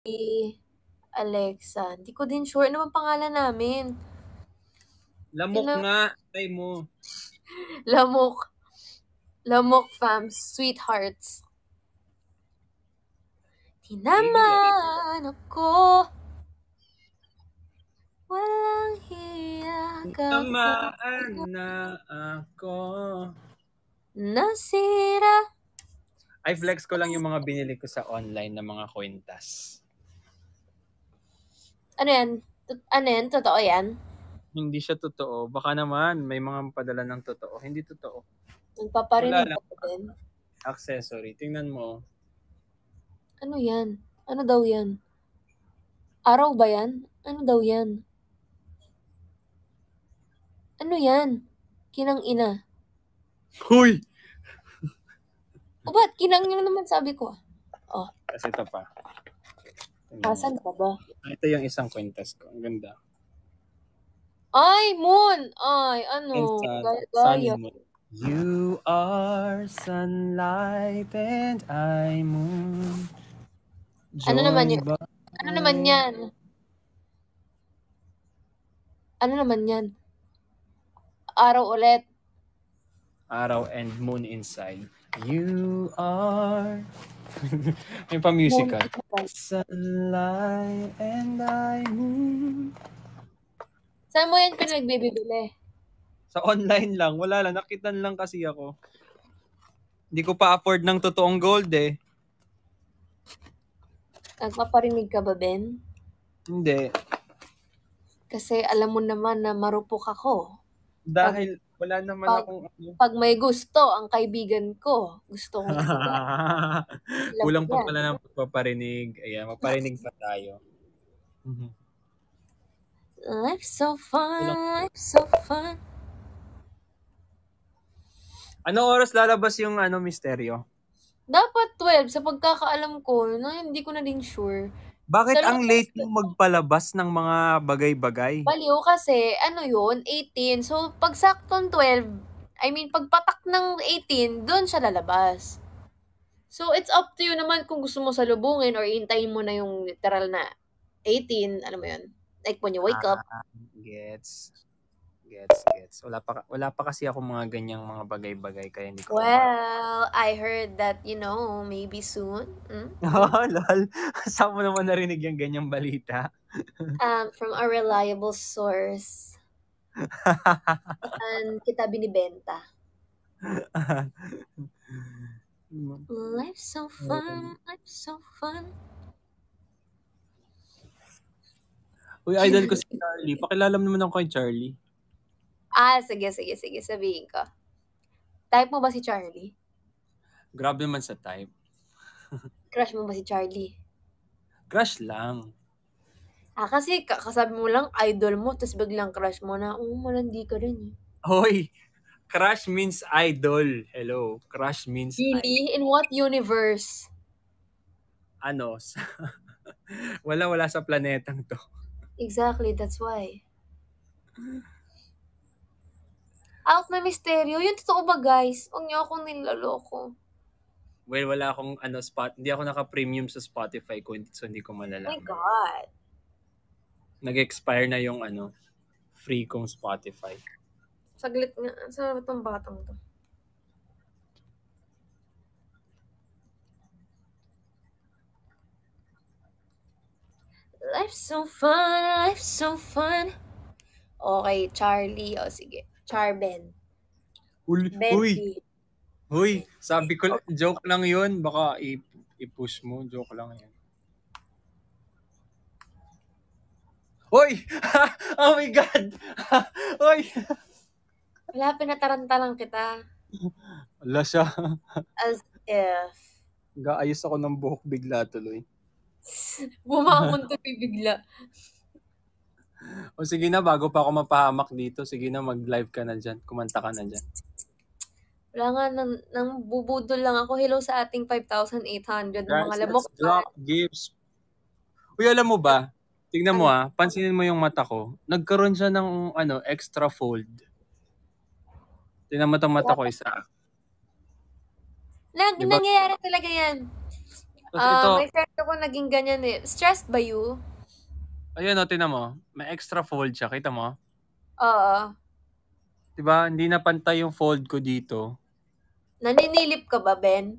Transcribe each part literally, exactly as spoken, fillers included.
Alexa. Hindi ko din sure. Ano bang pangalan namin? Lamok Tina- nga. Try mo. Lamok. Lamok fams. Sweethearts. Tinamaan ako. Walang hiya. Tinamaan na ako. Nasira. Ay, flex ko lang yung mga binili ko sa online na mga kwintas. Ano yan? Ano yan? Totoo yan? Hindi siya totoo. Baka naman may mga padala ng totoo. Hindi totoo. Nagpaparinig ka pa din? Accessory. Tingnan mo. Ano yan? Ano daw yan? Araw ba yan? Ano daw yan? Ano yan? Kinang ina. Huy! O ba't? Kinang ina naman sabi ko. Oh. Kasi ito pa. Asan ka ba? Ito yung isang kwintas ko. Ang ganda. Ay, Moon! Ay, ano? Gaya. You are sunlight and I moon. Ano naman yun? Ano naman yan? Ano naman yan? Araw ulit. Araw and moon inside. You are... May pa-musical. Sunlight and I moon. Saan mo yan pinagbibili? Sa online lang. Wala lang. Nakitan lang kasi ako. Hindi ko pa afford ng totoong gold eh. Nagpaparinig ka ba, Ben? Hindi. Kasi alam mo naman na marupok ako. Dahil pag, wala naman pag, akong... Pag may gusto, ang kaibigan ko, gusto kong isigaw. Kulang pa pala ng pagpaparinig. Ayan, maparinig pa tayo. Life's so fun, life's so fun. Ano oras lalabas yung ano misteryo? Dapat twelve sa pagkakaalam ko, na hindi ko na din sure. Bakit ang late mo magpalabas ng mga bagay-bagay? Baliw kasi, ano yun, eighteen. So, pag saktong twelve, I mean, pagpatak ng eighteen, doon siya lalabas. So, it's up to you naman kung gusto mo salubungin or hintayin mo na yung literal na eighteen, alam mo yun. Like when you wake ah, up. Gets. Gets, gets. Wala pa, wala pa kasi ako mga ganyang mga bagay-bagay kaya hindi ko... Well, I heard that, you know, maybe soon. Hmm? Oh, lol. Saan mo naman narinig yung ganyang balita? um, from a reliable source. Saan kita binibenta. Life's so fun, life's so fun. Uy, idol ko si Charlie. Pakilala mo naman ako kay Charlie. Ah, sige, sige, sige. Sabihin ko. Type mo ba si Charlie? Grabe naman sa type. Crush mo ba si Charlie? Crush lang. Ah, kasi kasabi mo lang idol mo, tapos biglang crush mo na, oh, malandi ka rin eh. Hoy, crush means idol. Hello, crush means really? Idol. In what universe? Ano? wala, wala sa planetang to. Exactly, that's why. Out na misteryo. Yun, totoo ba, guys? Huwag niyo akong nilaloko. Well, wala akong ano spot. Hindi ako naka-premium sa Spotify ko, so hindi ko malalaman. Oh my God. Nag-expire na yung ano, free kong Spotify. Saglit nga. Sa itong batang to. Life's so fun, life's so fun. Okay, Charlie. O, sige. Charben. Uy, uy, uy, sabi ko, joke lang yun. Baka i-push mo, joke lang yun. Uy! Oh my God! Uy! Wala, pinataranta lang kita. Wala siya. As if. Gaayos ako ng buhok bigla tuloy. Bumangon to bigla. O sige na, bago pa ako mapahamak dito, sige na, mag-live ka na dyan. Kumanta ka na dyan. Wala nga, nang, nang bubudol lang ako. Hello sa ating five thousand eight hundred na mga lamok. Drop gifts. Uy, alam mo ba? Tignan mo ah, pansinin mo yung mata ko. Nagkaroon siya ng ano, extra fold. Tignan mo itong mata ko isa. Nag, diba? Nangyayari talaga yan. Tapos Ah, ito, may friend ako naging ganyan eh. Stressed ba you? ayun o, tinan mo. May extra fold siya. Kita mo? Oo. Diba? Hindi na pantay yung fold ko dito. Naninilip ka ba, Ben?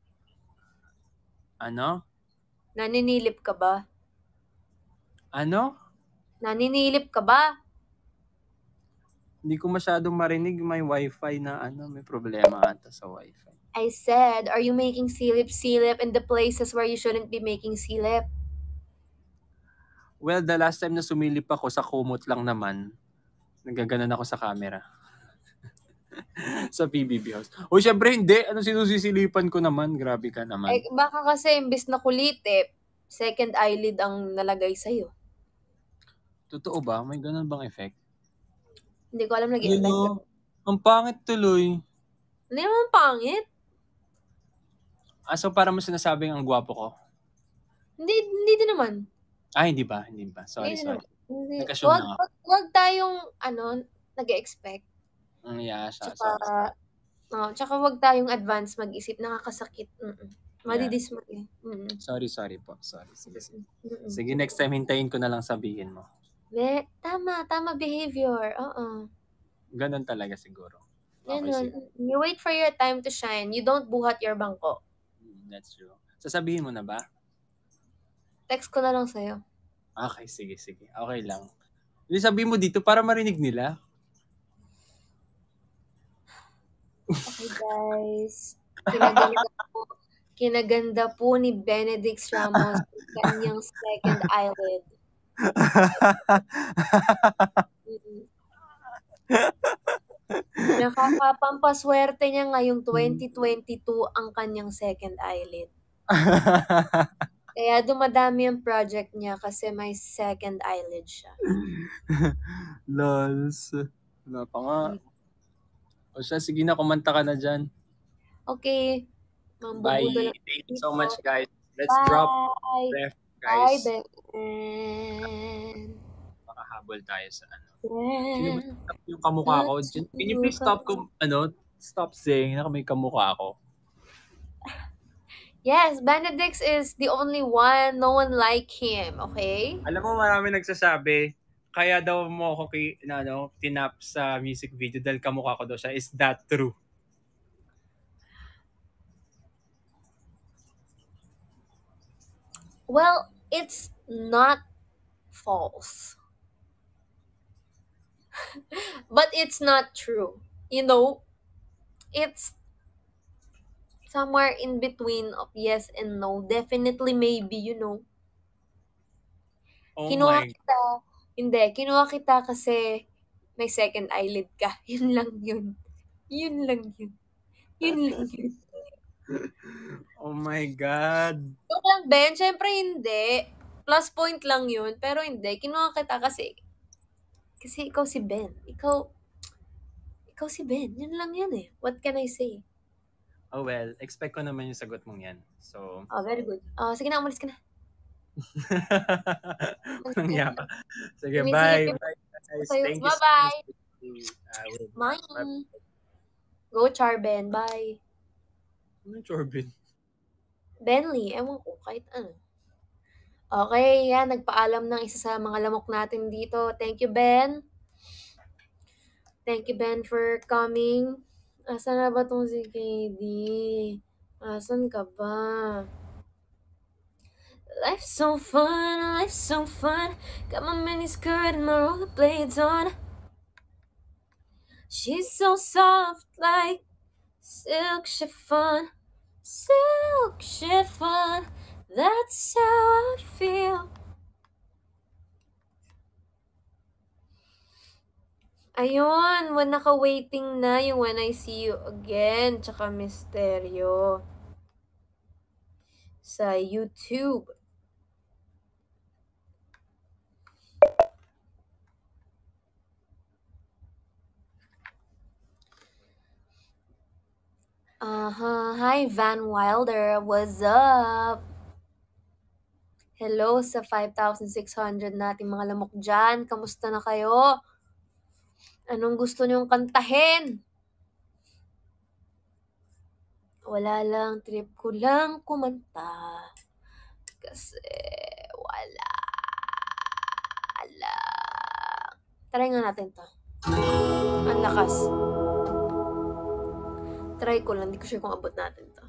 Ano? Naninilip ka ba? Ano? Naninilip ka ba? Hindi ko masyadong marinig. May wifi na ano. May problema ata sa wifi. I said, are you making silip-silip in the places where you shouldn't be making silip? Well, the last time na sumilip ako sa kumot lang naman, nagaganan ako sa camera. Sa P B B House. O syempre hindi. Ano sinusisilipan ko naman? Grabe ka naman. Eh, baka kasi imbis na kulit eh, second eyelid ang nalagay sa'yo. Totoo ba? May ganun bang effect? Hindi ko alam nag Yun o. Ang pangit tuloy. Hindi naman pangit. Ah, so para mo sinasabing ang gwapo ko? Hindi, hindi din naman. Ah, hindi ba? Hindi ba? Sorry, Hindi sorry. naman. Hindi. Nag-assume Wag, na nga. wag, wag tayong, ano, nag-expect. Mm, yeah, sa, Tsaka, sa, oh, tsaka wag tayong advance mag-isip. Nakakasakit. Mm-mm. Yeah. Madidismay eh. Mm-mm. Sorry, sorry po. Sorry. Sige, sige. Mm-mm. Sige, next time hintayin ko na lang sabihin mo. Le, tama, tama behavior. Oo. Ganun talaga siguro. Okay, Ganun. sige. You wait for your time to shine. You don't buhat your bangko. Mm, that's true. Sasabihin mo na ba? Text ko na lang sa'yo. Okay, sige, sige. Okay lang. Hindi sabihin mo dito para marinig nila. Okay, guys. Kinaganda po, kinaganda po ni Benedict Ramos ang kanyang second eyelid. Mm. Nakakapampaswerte niya ngayong twenty twenty-two ang kanyang second eyelid. Kaya dumadami ang project niya kasi may second eyelid siya. Lols. Wala pa nga. O siya, sige na, kumanta ka na dyan. Okay. Bye. Mambubuto lang Thank you dito. so much, guys. Let's Bye. drop ref, Bye, guys. Ben. Makahabol tayo sa ano. Ben. Sino ba yung kamukha ko? Can you please stop ko, ano, stop saying na may kamukha ako? Yes, Benedict is the only one. No one like him, okay? Alam mo, marami nagsasabi, kaya daw mo ako kay, na, ano, tinap sa music video dahil kamukha ko daw siya. Is that true? Well, it's not false. But it's not true. You know, it's somewhere in between of yes and no. Definitely maybe, you know. Oh Kinuha my. kita, hindi, kinuha kita kasi may second eyelid ka. Yun lang yun. Yun lang yun. Yun lang yun. Oh my God. Yun lang, Ben. Siyempre hindi. Plus point lang yun. Pero hindi. Kinuha kita kasi kasi ikaw si Ben. Ikaw ikaw si Ben. Yun lang yun eh. What can I say? Oh well, expect ko naman yung sagot mong yan. So, Oh, very good. Oh, sige na, umalis ka na. Walang yaka. Sige, Sumisilip bye. yung- Bye, guys. sa'yo. Thank you so Bye-bye. much. Uh, we'll- Bye. Go, Charben. Bye. Ano, Corbin? Bentley. Ewan ko, kahit ano. Okay, yan. Nagpaalam ng isa sa mga lamok natin dito. Thank you, Ben. Thank you, Ben, for coming. Asan na ba tong si K D? Asan ka ba? Life's so fun, life's so fun. Got my mini skirt and my rollerblades on. She's so soft like silk chiffon. Silk chiffon. That's how I feel. Ayun, when naka-waiting na yung When I See You Again, tsaka Misteryo sa YouTube. Uh-huh. Hi, Van Wilder. What's up? Hello sa five thousand six hundred nating mga lamok dyan. Kamusta na kayo? Anong gusto nyong kantahin? Wala lang, trip ko lang kumanta. Kasi, wala. Ala. Try nga natin to. Ang lakas. Try ko lang, hindi ko sure kung abot natin to.